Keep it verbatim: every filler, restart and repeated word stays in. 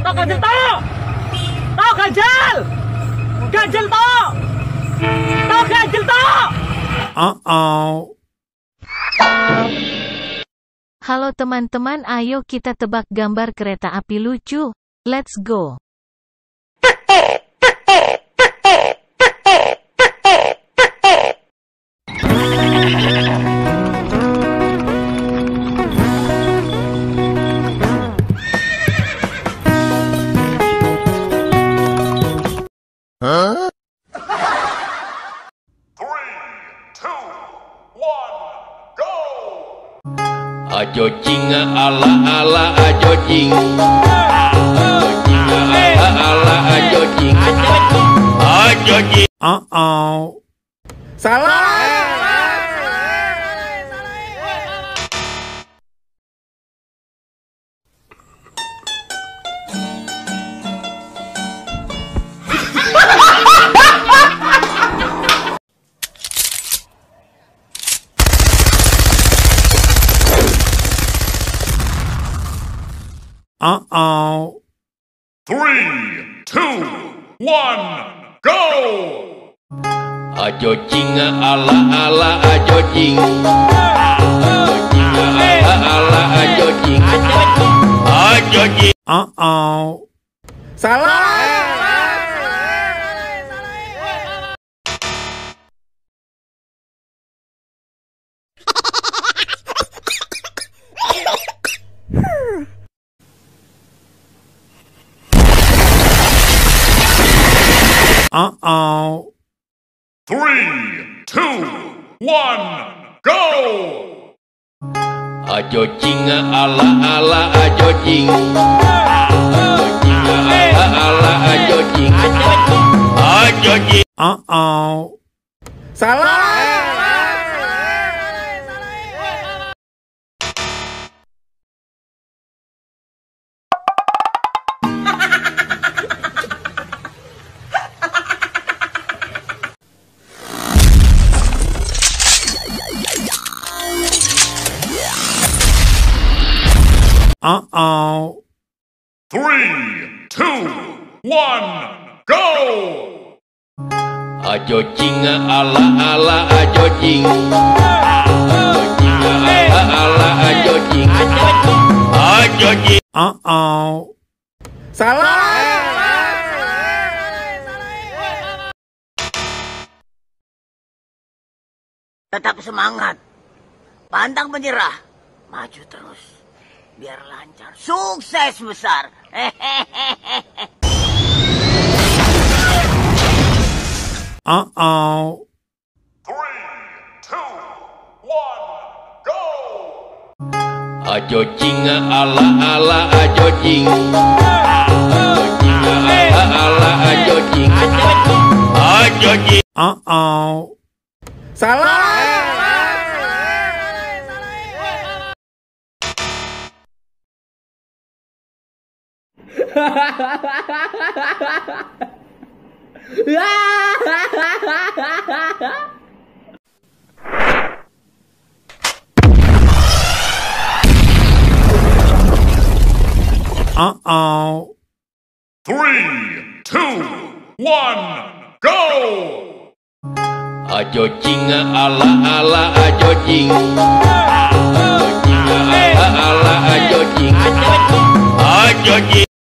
Tok ganjel tok. Tok ganjel. Ganjel tok. Tok ganjel tok. Uh-oh. Halo teman-teman, ayo kita tebak gambar kereta api lucu. Let's go. Huh? Ajo jinga ala ala ajo jing. Ajo jinga ala ala ajo jing. Ajo jing. Uh-oh. Salah. Uh-oh. Three, two, one, go! Ajo jinga ala ala ajo jing. Ajo jinga ala ala ajo jing. Ajo jing. Uh-oh. Salah. Uh-oh. Three, two, one, go! Ajo jinga ala ala ajo jing. Ajo jinga ala ala ajo jing. Ajo jing. Uh-oh. Salah. Uh-oh. Three, two, one, go! Ajo jinga ala ala ajo jing. Ajo jinga ala ala ajo jing. Ajo jing. Uh-oh. Salah. Tetap semangat, pantang menyerah, maju terus, biar lancar, sukses besar. Uh-oh. Three, two, one, go! Ajo jinga ala ala ajo jing. Ajo jinga ala ala ajo jing. Ajo jing. Uh-oh. Salah. Uh-oh. Three, two, one, go! Ajo jinga ala ala ajo jing. Ajo jinga ala ala ajo jing. Ajo jing.